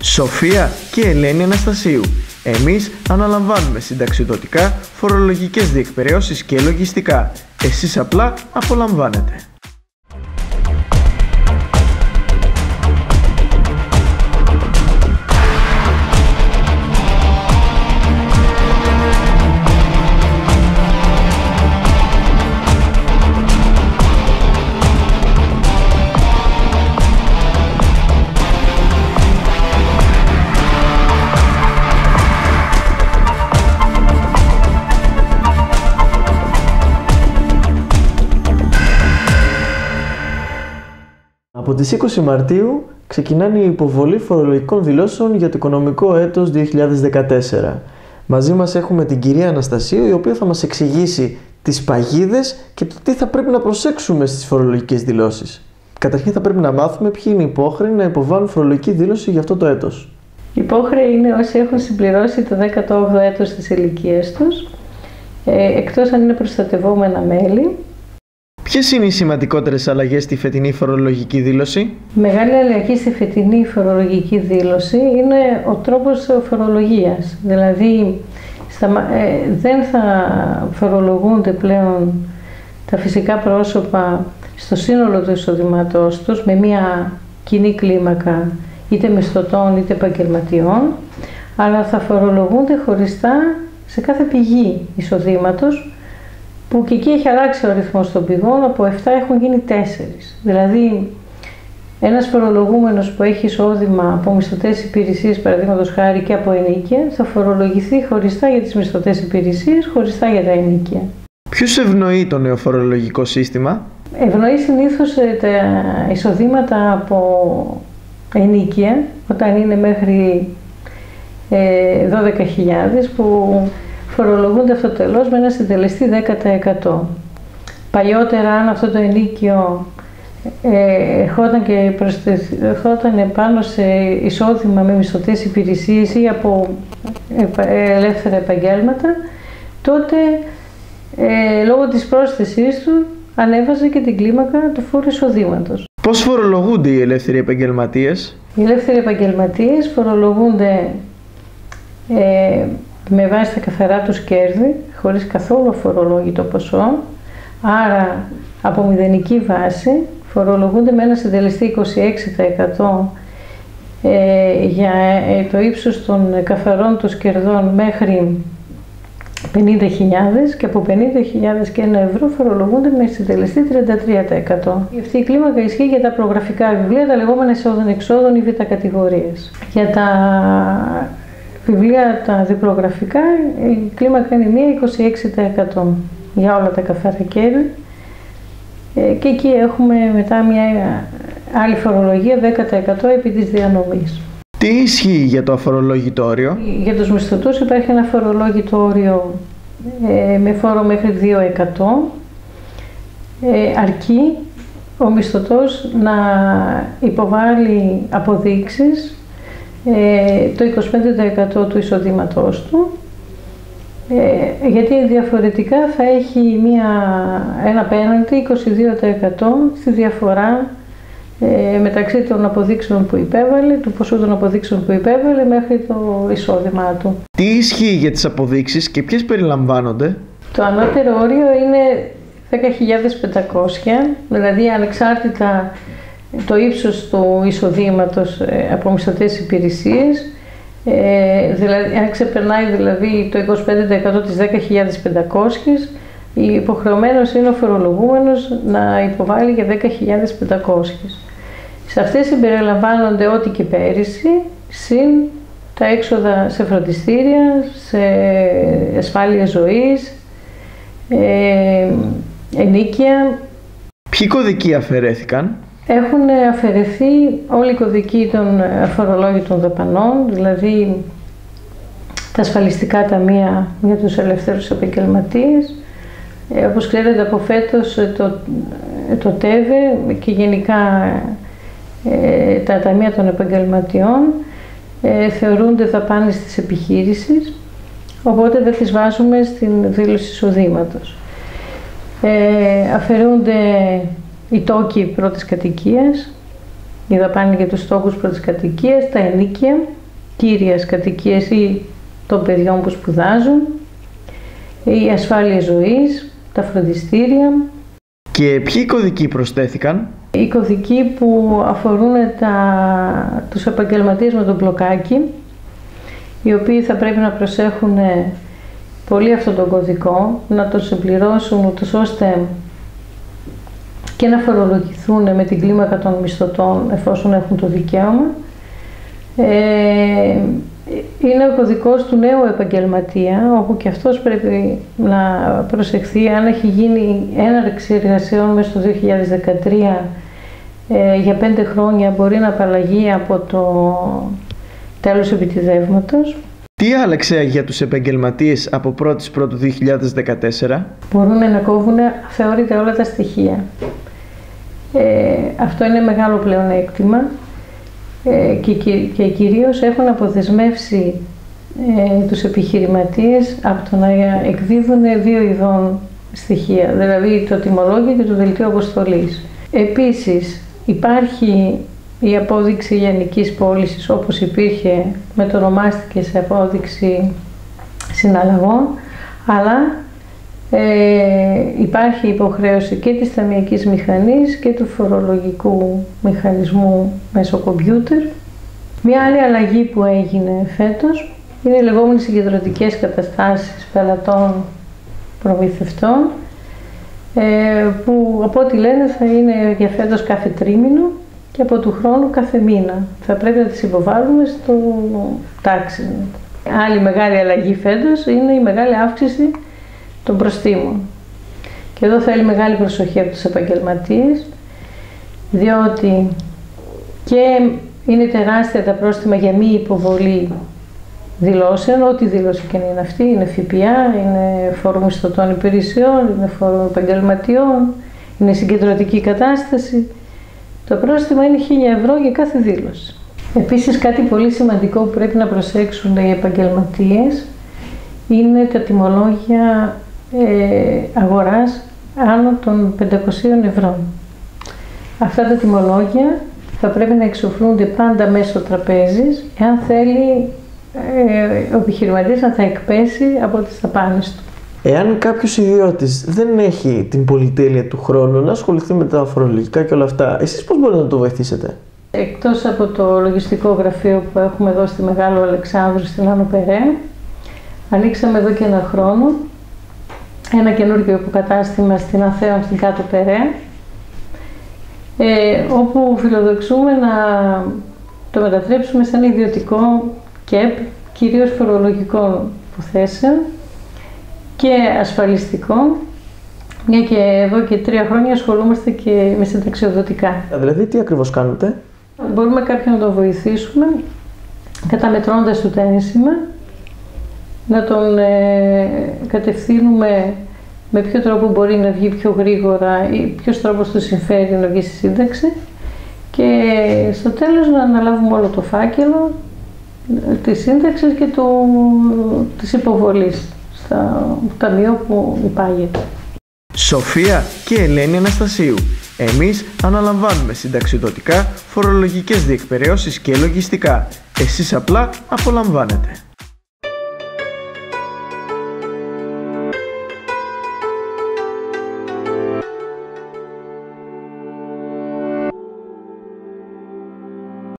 Σοφία και Ελένη Αναστασίου. Εμείς αναλαμβάνουμε συνταξιδοτικά, φορολογικές διεκπεραιώσεις και λογιστικά. Εσείς απλά απολαμβάνετε. Από τις 20 Μαρτίου ξεκινάνε η υποβολή φορολογικών δηλώσεων για το οικονομικό έτος 2014. Μαζί μας έχουμε την κυρία Αναστασίου, η οποία θα μας εξηγήσει τις παγίδες και το τι θα πρέπει να προσέξουμε στις φορολογικές δηλώσεις. Καταρχήν θα πρέπει να μάθουμε ποιοι είναι οι υπόχρεοι να υποβάλουν φορολογική δήλωση για αυτό το έτος. Οι υπόχρεοι είναι όσοι έχουν συμπληρώσει το 18ο έτος της ηλικίας τους, εκτός αν είναι προστατευόμενα μέλη. Ποιες είναι οι σημαντικότερες αλλαγές στη φετινή φορολογική δήλωση? Μεγάλη αλλαγή στη φετινή φορολογική δήλωση είναι ο τρόπος φορολογίας. Δηλαδή, δεν θα φορολογούνται πλέον τα φυσικά πρόσωπα στο σύνολο του εισοδήματός τους με μια κοινή κλίμακα είτε μισθωτών είτε επαγγελματιών, αλλά θα φορολογούνται χωριστά σε κάθε πηγή εισοδήματος, που και εκεί έχει αλλάξει ο αριθμός των πηγών, από 7 έχουν γίνει 4. Δηλαδή, ένας φορολογούμενος που έχει εισόδημα από μισθωτές υπηρεσίες, παραδείγματος χάρη, και από ενοίκια, θα φορολογηθεί χωριστά για τις μισθωτές υπηρεσίες, χωριστά για τα ενοίκια. Ποιους ευνοεί το νέο φορολογικό σύστημα? Ευνοεί συνήθως τα εισοδήματα από ενοίκια, όταν είναι μέχρι 12.000, που φορολογούνται αυτοτελώς με ένα συντελεστή 10%. Παλιότερα, αν αυτό το ενοίκιο ερχόταν πάνω σε εισόδημα με μισθωτές υπηρεσίες ή από ελεύθερα επαγγέλματα, τότε λόγω της πρόσθεσής του ανέβαζε και την κλίμακα του φόρου εισοδήματος. Πώς φορολογούνται οι ελεύθεροι επαγγελματίες? Οι ελεύθεροι επαγγελματίες φορολογούνται με βάση τα καθαρά τους κέρδη, χωρίς καθόλου αφορολόγητο ποσό, άρα από μηδενική βάση φορολογούνται με ένα συντελεστή 26% για το ύψος των καθαρών τους κερδών μέχρι 50.000, και από 50.000 και 1 ευρώ φορολογούνται με συντελεστή 33%. Αυτή η κλίμακα ισχύει για τα προγραφικά βιβλία, τα λεγόμενα εισόδων-εξόδων ή β' κατηγορίες. Για τα βιβλία τα διπλογραφικά η κλίμακα είναι 26% για όλα τα καθαρά κέρδη, και εκεί έχουμε μετά μια άλλη φορολογία 10% επί της διανομής. Τι ισχύει για το αφορολόγητο όριο? Για τους μισθωτούς υπάρχει ένα αφορολόγητο όριο με φόρο μέχρι 2%. Αρκεί ο μισθωτός να υποβάλει αποδείξεις το 25% του εισοδήματός του, γιατί διαφορετικά θα έχει ένα πέναλτι 22% στη διαφορά μεταξύ των αποδείξεων που υπέβαλε, του ποσού των αποδείξεων που υπέβαλε μέχρι το εισόδημά του. Τι ισχύει για τις αποδείξεις και ποιες περιλαμβάνονται? Το ανώτερο όριο είναι 10.500, δηλαδή ανεξάρτητα το ύψος του εισοδήματος από μισθωτές υπηρεσίες, δηλαδή αν ξεπερνάει δηλαδή το 25% της 10.500, υποχρεωμένος είναι ο φορολογούμενος να υποβάλει για 10.500. Σε αυτές συμπεριλαμβάνονται ό,τι και πέρυσι, συν τα έξοδα σε φροντιστήρια, σε ασφάλεια ζωής, ενοίκια. Ποιοι κωδικοί αφαιρέθηκαν? Έχουν αφαιρεθεί όλοι οι κωδικοί των αφορολόγητων δαπανών, δηλαδή τα ασφαλιστικά ταμεία για τους ελεύθερους επαγγελματίες. Όπως ξέρετε, από φέτος το ΤΕΒΕ και γενικά τα ταμεία των επαγγελματιών θεωρούνται δαπάνες της επιχείρησης, οπότε δεν τις βάζουμε στην δήλωση εισοδήματος. Αφαιρούνται οι τόκοι πρώτης κατοικίας, η δαπάνη για τους στόχους πρώτης κατοικίας, τα ενοίκια, κύριας κατοικίας ή των παιδιών που σπουδάζουν, η ασφάλεια ζωής, τα φροντιστήρια. Και ποιοι κωδικοί προσθέθηκαν? Οι κωδικοί που αφορούν τους επαγγελματίες με τον μπλοκάκι, οι οποίοι θα πρέπει να προσέχουν πολύ αυτόν τον κωδικό, να τον συμπληρώσουν ούτως ώστε και να φορολογηθούν με την κλίμακα των μισθωτών εφόσον έχουν το δικαίωμα. Είναι ο κωδικός του νέου επαγγελματία, όπου και αυτός πρέπει να προσεχθεί αν έχει γίνει έναρξη εργασιών μέσα στο 2013 για 5 χρόνια, μπορεί να απαλλαγεί από το τέλος επιτιδεύματος. Τι άλλαξε για τους επαγγελματίες από 1η Πρώτου 2014? Μπορούν να κόβουν αθεώρητα όλα τα στοιχεία. Αυτό είναι μεγάλο πλεονέκτημα και κυρίως έχουν αποδεσμεύσει τους επιχειρηματίες από το να εκδίδουν 2 ειδών στοιχεία, δηλαδή το τιμολόγιο και το δελτίο αποστολής. Επίσης υπάρχει η απόδειξη λιανικής πώλησης, όπως υπήρχε, μετονομάστηκε σε απόδειξη συναλλαγών, αλλά υπάρχει υποχρέωση και της ταμειακής μηχανής και του φορολογικού μηχανισμού μέσω κομπιούτερ. Μια άλλη αλλαγή που έγινε φέτος είναι οι λεγόμενες συγκεντρωτικές καταστάσεις πελατών προμηθευτών, που από ό,τι λένε θα είναι για φέτος κάθε τρίμηνο και από του χρόνου κάθε μήνα. Θα πρέπει να τις υποβάλουμε στο τάξη. Άλλη μεγάλη αλλαγή φέτος είναι η μεγάλη αύξηση των προστίμων. Και εδώ θέλει μεγάλη προσοχή από τους επαγγελματίες, διότι και είναι τεράστια τα πρόστιμα για μη υποβολή δηλώσεων, ό,τι δήλωση και είναι αυτή, είναι ΦΠΑ, είναι φόρο μισθωτών υπηρεσιών, είναι φόρο επαγγελματιών, είναι συγκεντρωτική κατάσταση. Το πρόστιμο είναι 1.000 ευρώ για κάθε δήλωση. Επίσης, κάτι πολύ σημαντικό που πρέπει να προσέξουν οι επαγγελματίες είναι τα τιμολόγια αγοράς άνω των 500 ευρώ. Αυτά τα τιμολόγια θα πρέπει να εξοφλούνται πάντα μέσω τραπέζης, εάν θέλει ο επιχειρηματίας να τα εκπέσει από τις δαπάνες του. Εάν κάποιος ιδιώτης δεν έχει την πολυτέλεια του χρόνου να ασχοληθεί με τα φορολογικά και όλα αυτά, εσείς πώς μπορείτε να το βοηθήσετε? Εκτός από το λογιστικό γραφείο που έχουμε εδώ στη Μεγάλο Αλεξάνδρου στην Άνω Περαία, ανοίξαμε εδώ και 1 χρόνο ένα καινούργιο υποκατάστημα στην Αθέων στην Κάτω Περαία, όπου φιλοδοξούμε να το μετατρέψουμε σε ένα ιδιωτικό ΚΕΠ, κυρίως φορολογικών υποθέσεων και ασφαλιστικών, μια και εδώ και 3 χρόνια ασχολούμαστε και με συνταξιοδοτικά. Δηλαδή τι ακριβώς κάνετε? Μπορούμε κάποιον να τον βοηθήσουμε καταμετρώντας του τα ένσημα, να τον κατευθύνουμε με ποιο τρόπο μπορεί να βγει πιο γρήγορα ή ποιος τρόπος του συμφέρει να βγει στη σύνταξη, και στο τέλος να αναλάβουμε όλο το φάκελο της σύνταξης και της υποβολής στο ταμείο που υπάγεται. Σοφία και Ελένη Αναστασίου. Εμείς αναλαμβάνουμε συνταξιδοτικά, φορολογικές διεκπεραιώσεις και λογιστικά. Εσείς απλά απολαμβάνετε.